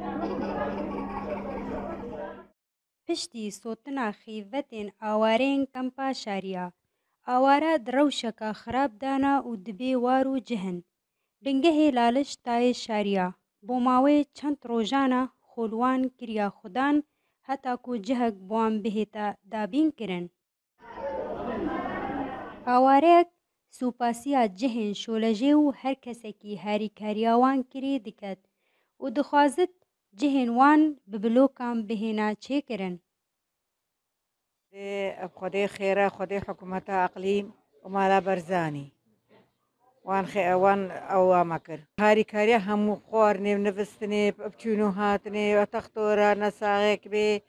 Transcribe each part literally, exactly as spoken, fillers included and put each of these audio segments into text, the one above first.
پشتی سوتنا خیوتین آوارین کمپا شاریا آواره دروشکا خراب دانا و دبی وارو جهن دنگه لالش تای شاریا بوماوی چند روزانا خولوان کریا خودان حتی کو جهک بوان بهتا دابین کرن آواره سوپاسیا جهن شولجه و هر کسی کی هاری کاریاوان کری دکد و دخوازد جهن وان ببلوکان بهنا چه کرن خدای خیره خدای حکومت اقلیم و مالا برزانی وان خي وان او مكر هاري كاريا همو خوارني ونفستني بچونو هاتني وتختورا نساغك بي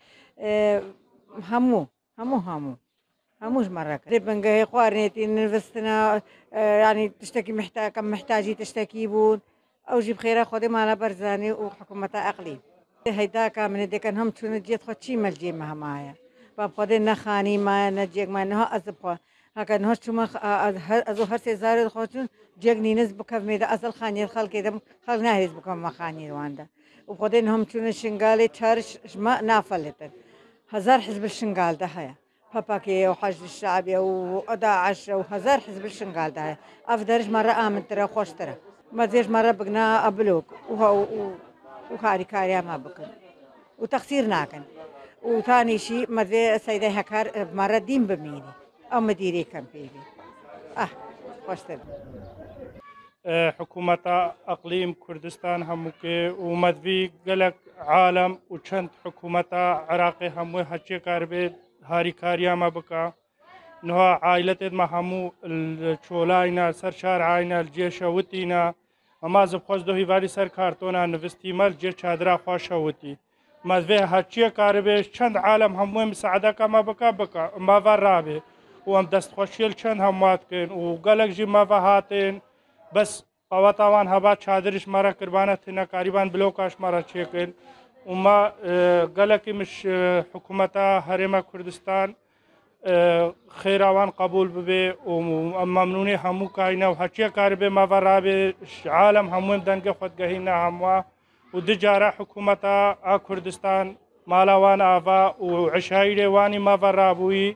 همو همو همو هموش مرة ربنجي خوارني نفستنا يعني تشتكي محتاج كم محتاجي تشتكي بون او جيب خيرا خدي مالا برزاني وحكومة اقليم هيداك من ديكن هم تشون جيت خدشي ملجي مهمايا باب خدي نخاني ما نجيك ما نها ازبخوا هكذا نهش شو ما أزو هرسي زارد خوتون جاكني نسبة كم ميدا أصل خاني الخلق كده خلق ناهز بكم ما خاني رواندا وبعدين هم شون الشنغالي تشارش ما نافلتن هزار حزب الشنغال ده هيا باباكي وحشد الشعبي وداعش وهزار حزب الشنغال ده هيا أفدرش مرة آمن ترى خوش ترى ما زيش مرة بقنا أبلوك وهو وهاري كاريا ما بكن وتخسير ناكن وثاني شيء ما زي سيدة هكار مرة دين بميني أو مديري كم فيه آه خوشتر حكومة أقليم كردستان هموكي ومدفي قلق عالم وشند حكومة عراقي همو هاتشي كاربي هاري كاريا ما بكا نها عائلة ما همو الشولاينا سرشار عاينا الجيش وتينا اما زبخوز دوهي والي سر كارتونا نفستي مال جيش شادرا خواشا وتي مدفي هاتشي كاربي شند عالم همو مساعدة كما بكا بكا ما ورابي وام دست خوشیل چند هموات کن و گلک جی ما هاتین بس قواتوان هبا چادرش مرا کربانه تینا قریبان بلوکاش مرا چیکن و ما گلکی مش حکومتا هرم کردستان خیراوان قبول ببی و ممنونی همو کاینا و هچی کار به ما ورابه عالم همو دنگ خودگهینا هموا و دجاره حکومتا کردستان مالاوان آوا و عشایری وانی ما ورابوی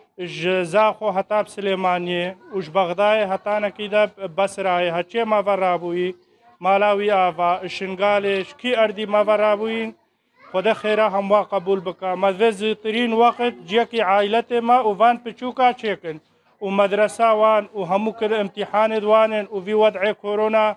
جزاخو هتاب سليمانية وش بغداي هتانا كده بسراي هتشي ما ورابوي مالاوي آفا الشنغالي شكي أردي ما ورابوين خدا خيرا هم قبول بكا مذوز ترين وقت جيكي عائلتي ما وفان بچوكا چيكن ومدرسة وان وهمو كده امتحان دوانن وفي وضع كورونا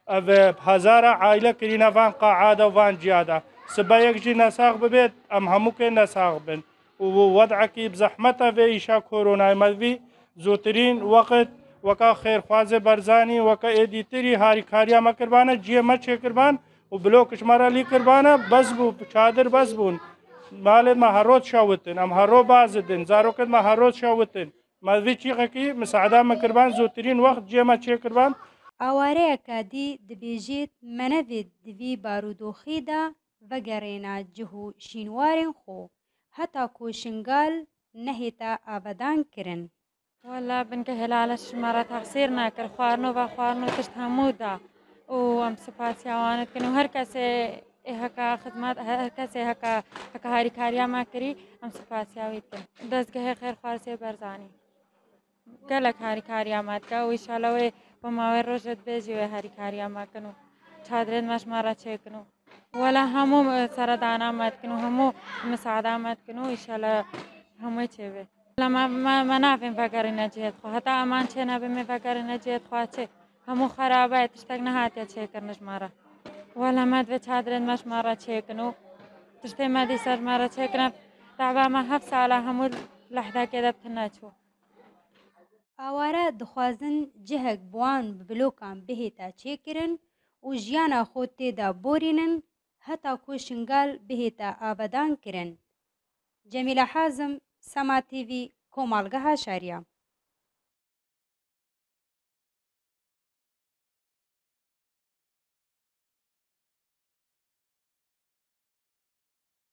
هزارة عائلة كرينا فان قاعدة وفان جيادة سبايك جي نساق ببيت ام همو كي نساق بن ووضعك بزحمته في إيشا كورونا مذي زوترين وقت وكا خير خوازي برزاني وكا إيدي تري هاري كاريا ما كربانا جيه ما چه كربان وبلوكش مرا لي كربانا بس بو چادر بس بون مال ما هروت شاوتن ام هرو بازدن زاروكت ما هروت شاوتن مذي چيقكي مساعدة ما كربان زوترين وقت جيه ما چه كربان آواره کادی دبیجید منوید دوی بارودوخی دا وگرینا جهو شینوارن خو حتی کو شنگال نهیتا آبادان کرن والله بنك هلالش مرة تقصير ناكر خوارنو با خوارنو تشت همودا وام سپاس يوانت كنو هر كسي هكا خدمات هر كسي هكا هكا هاري كاريا ما كري ام سپاس يويت كن دزگه خير خوارسي برزاني قالك هاري كاريا مات كا وإن شاء الله بماوي روجت بيجي هاري كاريا ما كنو چادرين مش مرة چه كنو ولا همو سردانا مات كنو همو مساعدة مات كنو إن شاء الله همو چه لما ما ما نافين فكر نجيت خو حتى أمان شيء نبي مفكر نجيت خو شيء همو خرابة تشتغلنا هاتي شيء كرنش مرة ولا ما دفع شادرين مش مرة شيء كنو تشتغل ما دي سر مرة شيء كنا تعبا ما هف سالا همو لحظة كده بتناچو آواره دخوازن جهک بوان ببلوکان بهتا چه کرن و جیانا خود تیدا بورینن حتی کو شنگال بهتا آبادان کرن جمیل حازم سما تیوی کومالگه شاریا